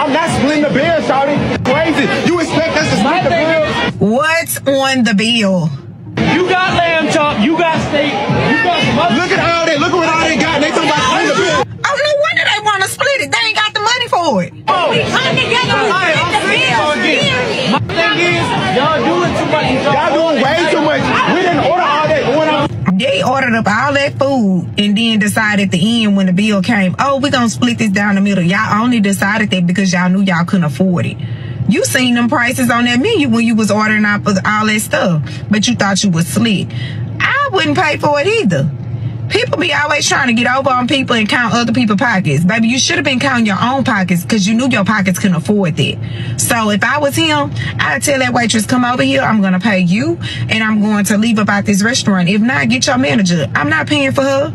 I'm not splitting the bill, shawty. Crazy. You expect us to split the bill? What's on the bill? You got lamb chop, you got steak, you got Look at all that. Look what all they got. They talking about splitting the bill. Oh, no wonder they want to split it. They ain't got the money for it. Oh, We come together, we split the bills, period. my thing is, y'all doing too much. Y'all doing way too much. We didn't order all that. What I'm They ordered up all that food and then decided at the end when the bill came, oh, we're going to split this down the middle. Y'all only decided that because y'all knew y'all couldn't afford it. You seen them prices on that menu when you was ordering up all that stuff, but you thought you was slick. I wouldn't pay for it either. People be always trying to get over on people and count other people's pockets. Baby, you should have been counting your own pockets because you knew your pockets couldn't afford that. So if I was him, I'd tell that waitress, come over here, I'm going to pay you, and I'm going to leave about this restaurant. If not, get your manager. I'm not paying for her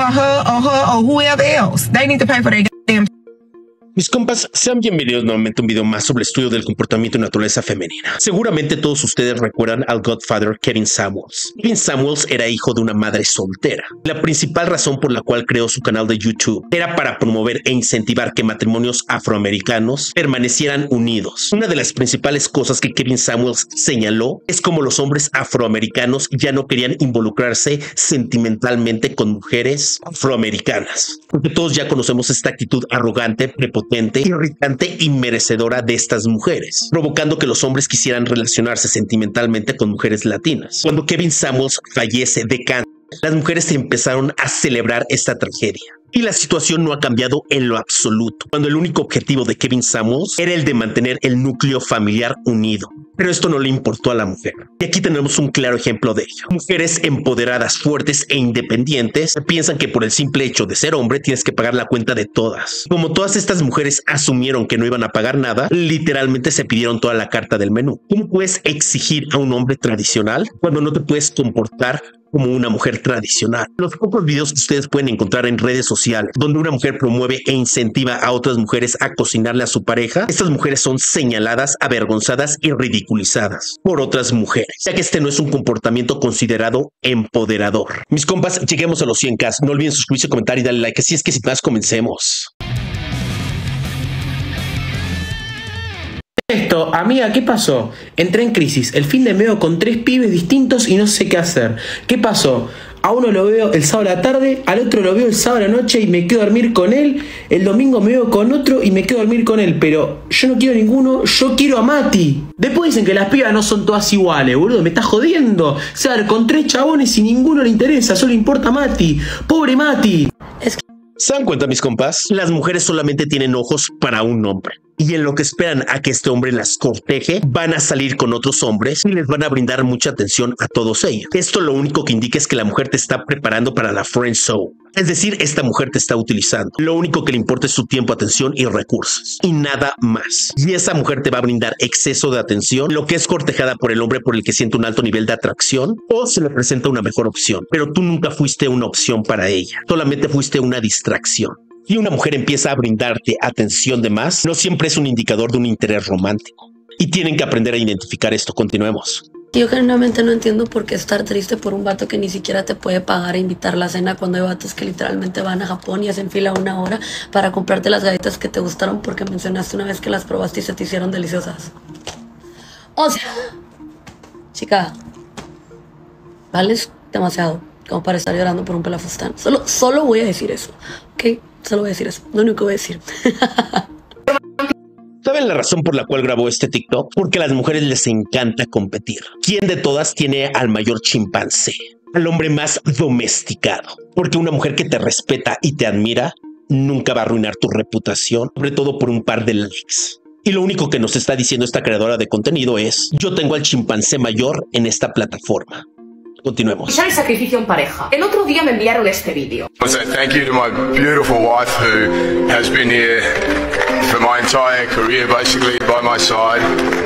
or whoever else. They need to pay for their goddamn. Mis compas, sean bienvenidos nuevamente a un video más sobre el estudio del comportamiento y naturaleza femenina. Seguramente todos ustedes recuerdan al Godfather Kevin Samuels. Kevin Samuels era hijo de una madre soltera. La principal razón por la cual creó su canal de YouTube era para promover e incentivar que matrimonios afroamericanos permanecieran unidos. Una de las principales cosas que Kevin Samuels señaló es cómo los hombres afroamericanos ya no querían involucrarse sentimentalmente con mujeres afroamericanas. Porque todos ya conocemos esta actitud arrogante, prepotente, irritante y merecedora de estas mujeres, provocando que los hombres quisieran relacionarse sentimentalmente con mujeres latinas. Cuando Kevin Samuels fallece de cáncer, las mujeres empezaron a celebrar esta tragedia. Y la situación no ha cambiado en lo absoluto, cuando el único objetivo de Kevin Samuels era el de mantener el núcleo familiar unido. Pero esto no le importó a la mujer. Y aquí tenemos un claro ejemplo de ello. Mujeres empoderadas, fuertes e independientes piensan que por el simple hecho de ser hombre tienes que pagar la cuenta de todas. Como todas estas mujeres asumieron que no iban a pagar nada, literalmente se pidieron toda la carta del menú. ¿Cómo puedes exigir a un hombre tradicional cuando no te puedes comportar como una mujer tradicional? Los pocos videos que ustedes pueden encontrar en redes sociales donde una mujer promueve e incentiva a otras mujeres a cocinarle a su pareja, estas mujeres son señaladas, avergonzadas y ridiculizadas por otras mujeres, ya que este no es un comportamiento considerado empoderador. Mis compas, lleguemos a los 100K. No olviden suscribirse, comentar y darle like. Así es que sin más, comencemos. Esto, amiga, ¿qué pasó? Entré en crisis, el fin de medio con 3 pibes distintos y no sé qué hacer. ¿Qué pasó? A uno lo veo el sábado a la tarde, al otro lo veo el sábado a la noche y me quedo a dormir con él, el domingo me veo con otro y me quedo a dormir con él, pero yo no quiero ninguno, yo quiero a Mati. Después dicen que las pibas no son todas iguales, boludo, me estás jodiendo. O sea, con 3 chabones y ninguno le interesa, solo le importa a Mati. Pobre Mati. ¿Se dan cuenta, mis compas? Las mujeres solamente tienen ojos para un hombre. Y en lo que esperan a que este hombre las corteje, van a salir con otros hombres y les van a brindar mucha atención a todos ellos. Esto lo único que indica es que la mujer te está preparando para la friend zone. Es decir, esta mujer te está utilizando. Lo único que le importa es su tiempo, atención y recursos. Y nada más. Y esa mujer te va a brindar exceso de atención, lo que es cortejada por el hombre por el que siente un alto nivel de atracción, o se le presenta una mejor opción. Pero tú nunca fuiste una opción para ella. Solamente fuiste una distracción. Y una mujer empieza a brindarte atención de más, no siempre es un indicador de un interés romántico. Y tienen que aprender a identificar esto. Continuemos. Yo genuinamente no entiendo por qué estar triste por un vato que ni siquiera te puede pagar e invitar la cena cuando hay vatos que literalmente van a Japón y hacen fila 1 hora para comprarte las galletas que te gustaron porque mencionaste una vez que las probaste y se te hicieron deliciosas. O sea, chica, vales demasiado como para estar llorando por un pelafustán. Solo voy a decir eso, ¿ok? Solo voy a decir eso, lo único que voy a decir. ¿Saben la razón por la cual grabó este TikTok? Porque a las mujeres les encanta competir. ¿Quién de todas tiene al mayor chimpancé? Al hombre más domesticado. Porque una mujer que te respeta y te admira nunca va a arruinar tu reputación, sobre todo por un par de likes. Y lo único que nos está diciendo esta creadora de contenido es: yo tengo al chimpancé mayor en esta plataforma. Continuemos. El sacrificio en pareja. El otro día me enviaron este vídeo. Thank you to my beautiful wife who has been here for my entire career, basically by my side,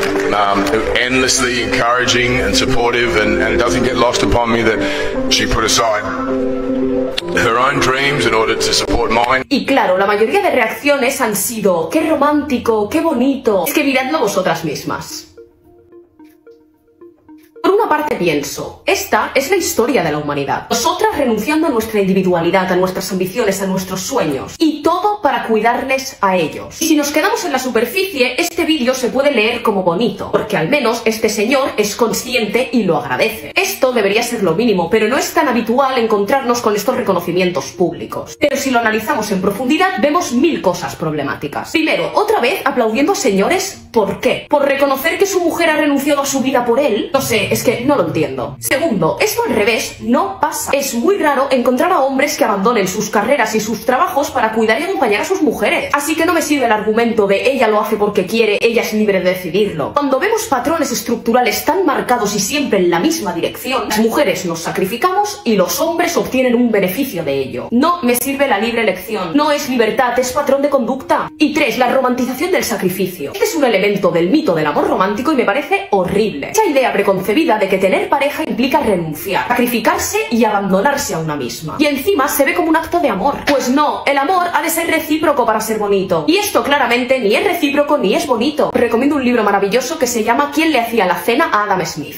endlessly encouraging and supportive, and it doesn't get lost upon me that she put aside her own dreams in order to support mine. Y claro, la mayoría de reacciones han sido: qué romántico, qué bonito. Es que miradlo vosotras mismas. Por una parte pienso, esta es la historia de la humanidad. Nosotras renunciando a nuestra individualidad, a nuestras ambiciones, a nuestros sueños. Y todo para cuidarles a ellos. Y si nos quedamos en la superficie, este vídeo se puede leer como bonito, porque al menos este señor es consciente y lo agradece. Esto debería ser lo mínimo, pero no es tan habitual encontrarnos con estos reconocimientos públicos. Pero si lo analizamos en profundidad, vemos 1000 cosas problemáticas. Primero, otra vez aplaudiendo a señores, ¿por qué? ¿Por reconocer que su mujer ha renunciado a su vida por él? No sé, es que no lo entiendo. Segundo, esto al revés no pasa. Es muy raro encontrar a hombres que abandonen sus carreras y sus trabajos para cuidar y acompañar a sus mujeres. Así que no me sirve el argumento de ella lo hace porque quiere, ella es libre de decidirlo. Cuando vemos patrones estructurales tan marcados y siempre en la misma dirección, las mujeres nos sacrificamos y los hombres obtienen un beneficio de ello. No me sirve la libre elección. No es libertad, es patrón de conducta. Y 3, la romantización del sacrificio. Este es un elemento del mito del amor romántico y me parece horrible. Esa idea preconcebida de que tener pareja implica renunciar, sacrificarse y abandonarse a una misma. Y encima se ve como un acto de amor. Pues no, el amor ha de ser recíproco para ser bonito. Y esto claramente ni es recíproco ni es bonito. Os recomiendo un libro maravilloso que se llama ¿Quién le hacía la cena a Adam Smith?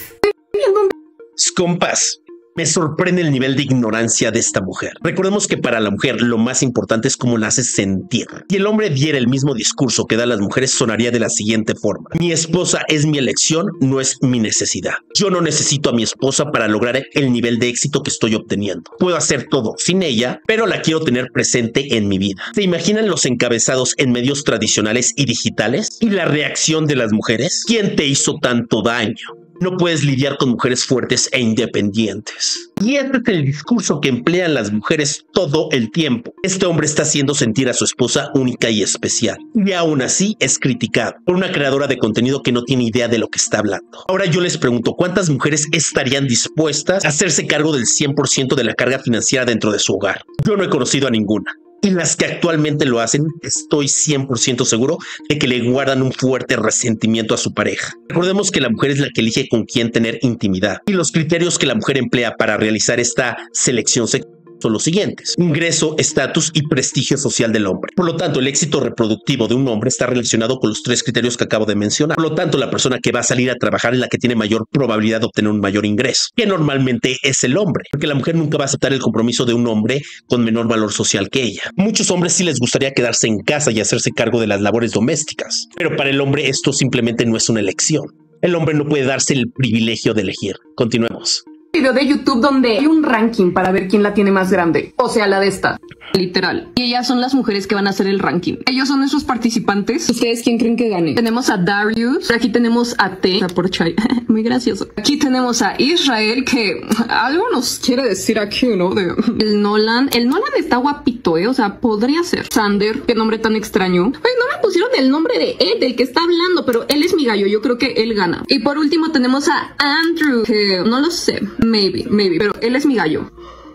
Compas, me sorprende el nivel de ignorancia de esta mujer. Recordemos que para la mujer lo más importante es cómo la hace sentir. Si el hombre diera el mismo discurso que da a las mujeres, sonaría de la siguiente forma: mi esposa es mi elección, no es mi necesidad. Yo no necesito a mi esposa para lograr el nivel de éxito que estoy obteniendo. Puedo hacer todo sin ella, pero la quiero tener presente en mi vida. ¿Se imaginan los encabezados en medios tradicionales y digitales? ¿Y la reacción de las mujeres? ¿Quién te hizo tanto daño? No puedes lidiar con mujeres fuertes e independientes. Y este es el discurso que emplean las mujeres todo el tiempo. Este hombre está haciendo sentir a su esposa única y especial. Y aún así es criticado por una creadora de contenido que no tiene idea de lo que está hablando. Ahora yo les pregunto, ¿cuántas mujeres estarían dispuestas a hacerse cargo del 100% de la carga financiera dentro de su hogar? Yo no he conocido a ninguna. Y las que actualmente lo hacen, estoy 100% seguro de que le guardan un fuerte resentimiento a su pareja. Recordemos que la mujer es la que elige con quién tener intimidad. Y los criterios que la mujer emplea para realizar esta selección sexual son los siguientes: ingreso, estatus y prestigio social del hombre. Por lo tanto, el éxito reproductivo de un hombre está relacionado con los 3 criterios que acabo de mencionar. Por lo tanto, la persona que va a salir a trabajar es la que tiene mayor probabilidad de obtener un mayor ingreso, que normalmente es el hombre, porque la mujer nunca va a aceptar el compromiso de un hombre con menor valor social que ella. Muchos hombres sí les gustaría quedarse en casa y hacerse cargo de las labores domésticas, pero para el hombre esto simplemente no es una elección. El hombre no puede darse el privilegio de elegir. Continuemos. Video de YouTube donde hay un ranking para ver quién la tiene más grande. O sea, la de esta. Literal. Y ellas son las mujeres que van a hacer el ranking. Ellos son nuestros participantes. ¿Ustedes quién creen que gane? Tenemos a Darius. Aquí tenemos a T. Por Chai. Muy gracioso. Aquí tenemos a Israel, que algo nos quiere decir aquí, ¿no? El Nolan. El Nolan está guapito, ¿eh? O sea, podría ser. Sander. Qué nombre tan extraño. Ay, no me pusieron el nombre de él, del que está hablando, pero él es mi gallo. Yo creo que él gana. Y por último tenemos a Andrew, que no lo sé. Maybe. Pero él es mi gallo.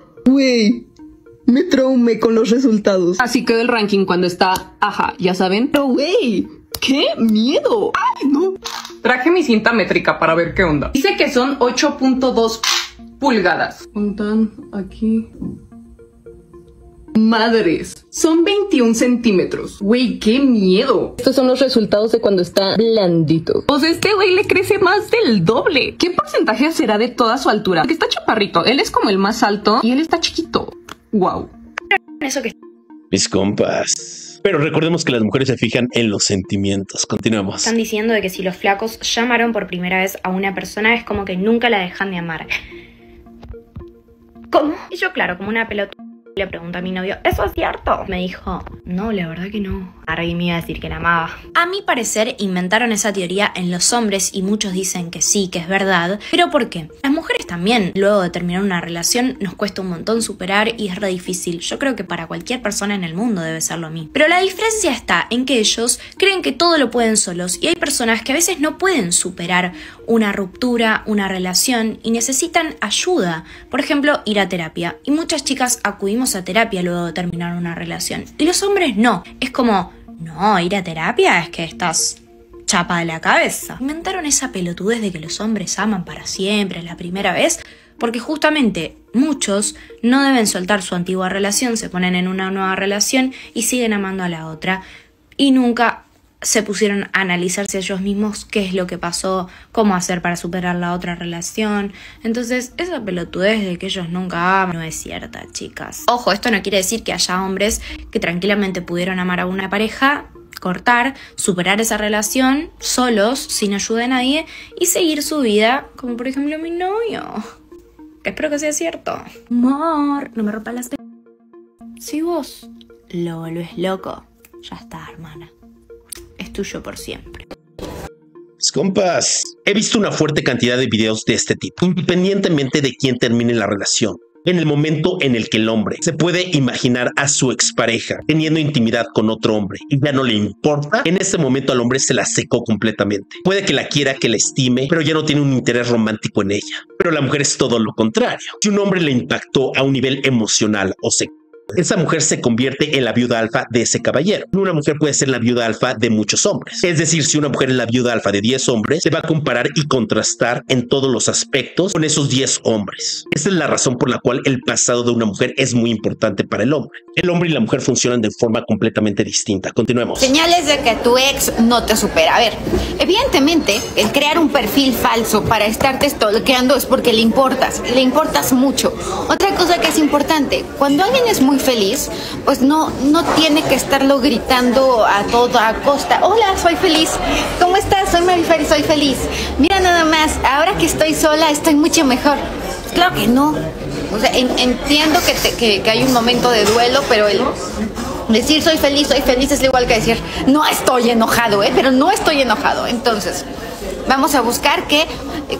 Güey. Me traumé con los resultados. Así quedó el ranking cuando está, ajá, ya saben. Pero güey, ¡qué miedo! ¡Ay, no! Traje mi cinta métrica para ver qué onda. Dice que son 8.2 pulgadas. ¿Cuántan aquí? Madres, son 21 centímetros. Güey, qué miedo. Estos son los resultados de cuando está blandito. O sea, este güey le crece más del doble. ¿Qué porcentaje será de toda su altura? Porque está chaparrito. Él es como el más alto y él está chiquito. Wow. Eso que... Mis compas. Pero recordemos que las mujeres se fijan en los sentimientos. Continuamos. Están diciendo de que si los flacos llamaron por primera vez a una persona es como que nunca la dejan de amar. ¿Cómo? Y yo, claro, como una pelota, le pregunto a mi novio, ¿eso es cierto? Me dijo, no, la verdad que no. Ahora me iba a decir que la amaba. A mi parecer, inventaron esa teoría en los hombres y muchos dicen que sí, que es verdad. ¿Pero por qué? Las mujeres también, luego de terminar una relación, nos cuesta un montón superar y es re difícil. Yo creo que para cualquier persona en el mundo debe ser lo mismo. Pero la diferencia está en que ellos creen que todo lo pueden solos y hay personas que a veces no pueden superar una ruptura, una relación y necesitan ayuda. Por ejemplo, ir a terapia. Y muchas chicas acudimos a terapia luego de terminar una relación. Y los hombres no. Es como, no, ir a terapia es que estás chapa de la cabeza. Inventaron esa pelotudez de que los hombres aman para siempre, la primera vez, porque justamente muchos no deben soltar su antigua relación, se ponen en una nueva relación y siguen amando a la otra. Y nunca se pusieron a analizarse ellos mismos qué es lo que pasó, cómo hacer para superar la otra relación. Entonces, esa pelotudez de que ellos nunca aman no es cierta, chicas. Ojo, esto no quiere decir que haya hombres que tranquilamente pudieron amar a una pareja, cortar, superar esa relación solos, sin ayuda de nadie y seguir su vida, como por ejemplo mi novio. Que espero que sea cierto. Amor, no me rompas las pelotas. Si vos lo volvés loco, ya está, hermana. Es tuyo por siempre. Compas, he visto una fuerte cantidad de videos de este tipo, independientemente de quién termine la relación. En el momento en el que el hombre se puede imaginar a su expareja teniendo intimidad con otro hombre y ya no le importa, en ese momento al hombre se la secó completamente. Puede que la quiera, que la estime, pero ya no tiene un interés romántico en ella. Pero la mujer es todo lo contrario. Si un hombre le impactó a un nivel emocional o sexual, esa mujer se convierte en la viuda alfa de ese caballero. Una mujer puede ser la viuda alfa de muchos hombres. Es decir, si una mujer es la viuda alfa de 10 hombres, se va a comparar y contrastar en todos los aspectos con esos 10 hombres. Esa es la razón por la cual el pasado de una mujer es muy importante para el hombre. El hombre y la mujer funcionan de forma completamente distinta. Continuemos. Señales de que tu ex no te supera. A ver, evidentemente, el crear un perfil falso para estarte stalkeando es porque le importas mucho. Otra cosa que es importante, cuando alguien es muy feliz, pues no tiene que estarlo gritando a toda costa. Hola, soy feliz. ¿Cómo estás? Soy Marifer y soy feliz. Mira nada más, ahora que estoy sola estoy mucho mejor. Claro que no. O sea, entiendo que hay un momento de duelo, pero el decir soy feliz es igual que decir no estoy enojado, pero no estoy enojado. Entonces, vamos a buscar que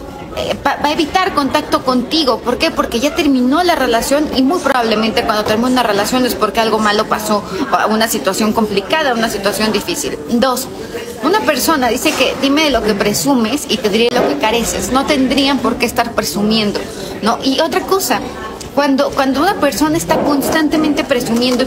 va a evitar contacto contigo. ¿Por qué? Porque ya terminó la relación y muy probablemente cuando termine una relación es porque algo malo pasó, una situación complicada, una situación difícil. 2. Una persona dice que dime de lo que presumes y te diré lo que careces. No tendrían por qué estar presumiendo, ¿no? Y otra cosa, cuando una persona está constantemente presumiendo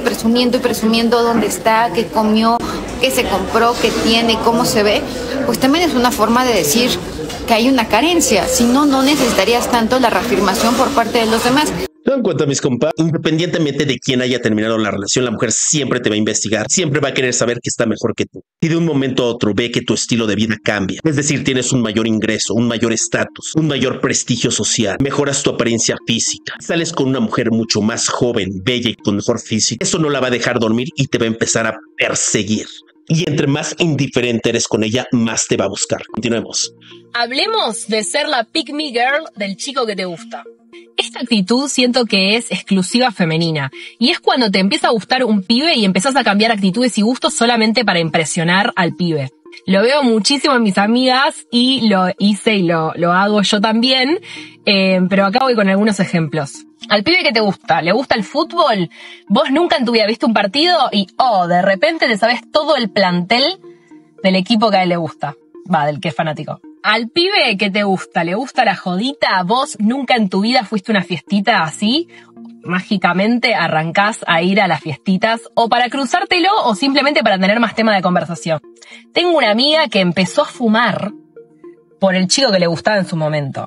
dónde está, qué comió, qué se compró, qué tiene, cómo se ve, pues también es una forma de decir que hay una carencia. Si no, no necesitarías tanto la reafirmación por parte de los demás. ¿Se dan cuenta, mis compas? Independientemente de quién haya terminado la relación, la mujer siempre te va a investigar, siempre va a querer saber que está mejor que tú. Y de un momento a otro ve que tu estilo de vida cambia. Es decir, tienes un mayor ingreso, un mayor estatus, un mayor prestigio social, mejoras tu apariencia física, sales con una mujer mucho más joven, bella y con mejor físico. Eso no la va a dejar dormir y te va a empezar a perseguir. Y entre más indiferente eres con ella, más te va a buscar. Continuemos. Hablemos de ser la pick me girl del chico que te gusta. Esta actitud siento que es exclusiva femenina y es cuando te empieza a gustar un pibe y empezás a cambiar actitudes y gustos solamente para impresionar al pibe. Lo veo muchísimo en mis amigas y lo hice y lo hago yo también, pero acá voy con algunos ejemplos. Al pibe que te gusta, ¿le gusta el fútbol? Vos nunca en tu vida viste un partido y de repente te sabes todo el plantel del equipo que a él le gusta. Del que es fanático. Al pibe que te gusta, ¿le gusta la jodita? Vos nunca en tu vida fuiste a una fiestita así, mágicamente arrancás a ir a las fiestitas o para cruzártelo o simplemente para tener más tema de conversación. Tengo una amiga que empezó a fumar por el chico que le gustaba en su momento.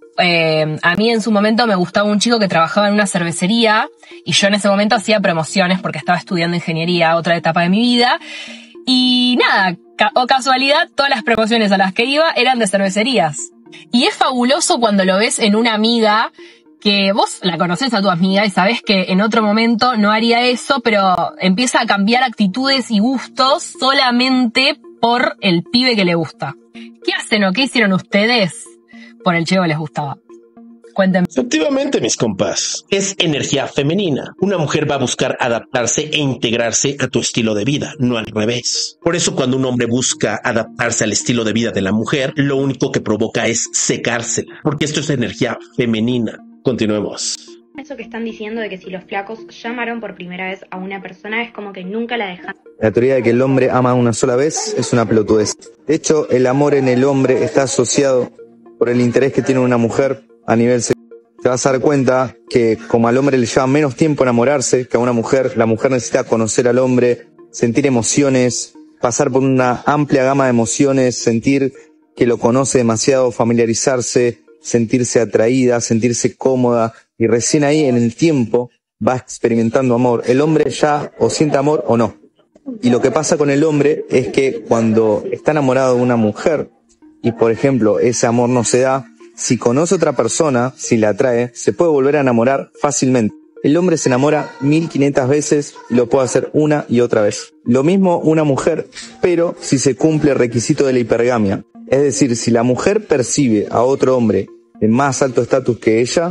A mí en su momento me gustaba un chico que trabajaba en una cervecería y yo en ese momento hacía promociones porque estaba estudiando ingeniería, otra etapa de mi vida. Y nada, o casualidad, todas las promociones a las que iba eran de cervecerías. Y es fabuloso cuando lo ves en una amiga que vos la conocés a tu amiga y sabés que en otro momento no haría eso, pero empieza a cambiar actitudes y gustos solamente por el pibe que le gusta. ¿Qué hacen o qué hicieron ustedes por el chico que les gustaba? Cuéntenme. Efectivamente, mis compas, es energía femenina. Una mujer va a buscar adaptarse e integrarse a tu estilo de vida, no al revés. Por eso cuando un hombre busca adaptarse al estilo de vida de la mujer, lo único que provoca es secársela, porque esto es energía femenina. Continuemos. Eso que están diciendo de que si los flacos llamaron por primera vez a una persona es como que nunca la dejan. La teoría de que el hombre ama una sola vez es una pelotudez. De hecho, el amor en el hombre está asociado por el interés que tiene una mujer a nivel sexual. Te vas a dar cuenta que como al hombre le lleva menos tiempo enamorarse que a una mujer, la mujer necesita conocer al hombre, sentir emociones, pasar por una amplia gama de emociones, sentir que lo conoce demasiado, familiarizarse, sentirse atraída, sentirse cómoda, y recién ahí en el tiempo va experimentando amor. El hombre ya o siente amor o no. Y lo que pasa con el hombre es que cuando está enamorado de una mujer y, por ejemplo, ese amor no se da, si conoce a otra persona, si la atrae, se puede volver a enamorar fácilmente. El hombre se enamora 1500 veces y lo puede hacer una y otra vez. Lo mismo una mujer, pero si se cumple el requisito de la hipergamia. Es decir, si la mujer percibe a otro hombre de más alto estatus que ella,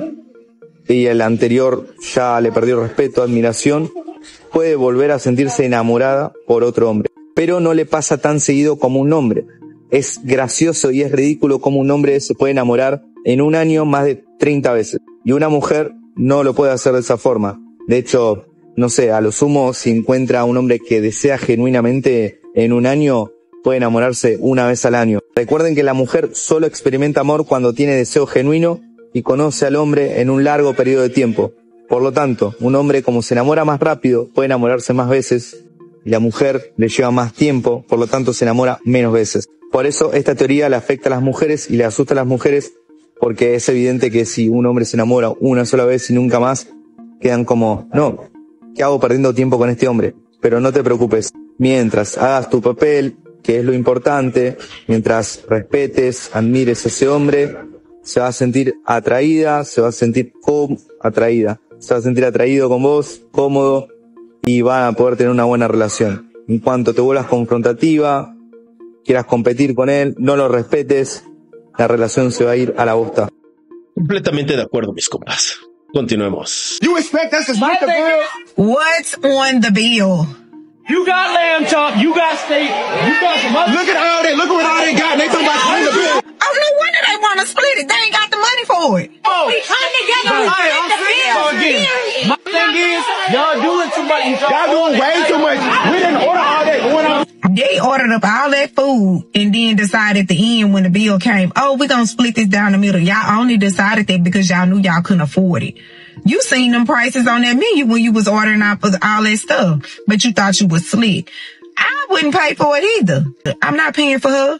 y el anterior ya le perdió respeto, admiración, puede volver a sentirse enamorada por otro hombre. Pero no le pasa tan seguido como un hombre. Es gracioso y es ridículo como un hombre se puede enamorar en un año más de 30 veces. Y una mujer no lo puede hacer de esa forma. De hecho, no sé, a lo sumo, si encuentra a un hombre que desea genuinamente en un año, puede enamorarse una vez al año. Recuerden que la mujer solo experimenta amor cuando tiene deseo genuino y conoce al hombre en un largo periodo de tiempo. Por lo tanto, un hombre como se enamora más rápido, puede enamorarse más veces, y la mujer le lleva más tiempo, por lo tanto se enamora menos veces. Por eso esta teoría le afecta a las mujeres y le asusta a las mujeres, porque es evidente que si un hombre se enamora una sola vez y nunca más, quedan como, no, ¿qué hago perdiendo tiempo con este hombre? Pero no te preocupes, mientras hagas tu papel, que es lo importante, mientras respetes, admires a ese hombre, se va a sentir atraída, se va a sentir atraída, se va a sentir atraído con vos, cómodo, y van a poder tener una buena relación. En cuanto te vuelvas confrontativa, quieras competir con él, no lo respetes, la relación se va a ir a la bosta. Completamente de acuerdo, mis compas. Continuemos. You expect us to split the bill? What's on the bill? You got lamb chop, you got steak, you got some other. Look at all that. Look at what all they got. They talking about splitting the bill. Oh, no wonder they want to split it. They ain't got the money for it. Oh, We come together, we split the bill. again. My thing is, y'all doing too much. Y'all doing way too much. We didn't order all that going on. They ordered up all that food and then decided at the end when the bill came, oh, we're going to split this down the middle. Y'all only decided that because y'all knew y'all couldn't afford it. You seen them prices on that menu when you was ordering all that stuff, but you thought you was slick. I wouldn't pay for it either. I'm not paying for her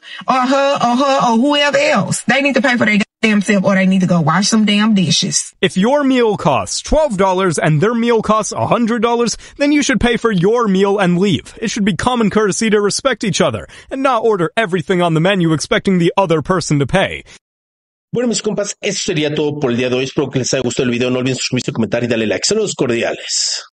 or whoever else. They need to pay for their damn self or they need to go wash some damn dishes. If your meal costs $12 and their meal costs $100, then you should pay for your meal and leave. It should be common courtesy to respect each other and not order everything on the menu expecting the other person to pay. Bueno, mis compas, eso sería todo por el día de hoy. Espero que les haya gustado el video. No olviden suscribirse, comentar y darle like. Saludos cordiales.